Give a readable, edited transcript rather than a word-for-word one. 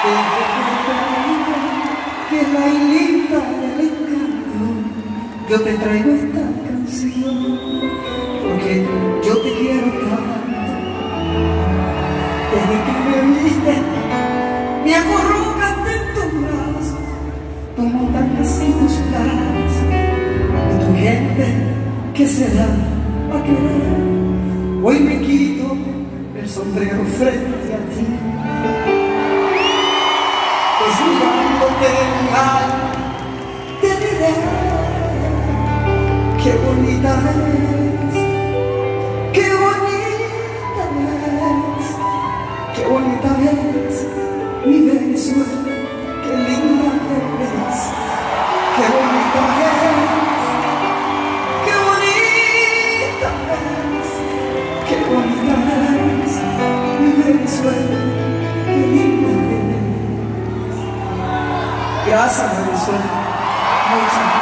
Que la hilita del encanto, yo te traigo esta canción, porque yo te quiero tanto. Desde que me viste, me acurrucaste en tus brazos, tus montañas y tus playas, y tu gente que se da a querer. Hoy me quito el sombrero frente a ti, desnudándote mi alma, te diré qué bonita es, qué bonita es, qué bonita es mi Venezuela, qué linda es, qué bonita es, qué bonita es, qué bonita es mi Venezuela, qué linda es. Gracias, Venezuela. Muchas gracias.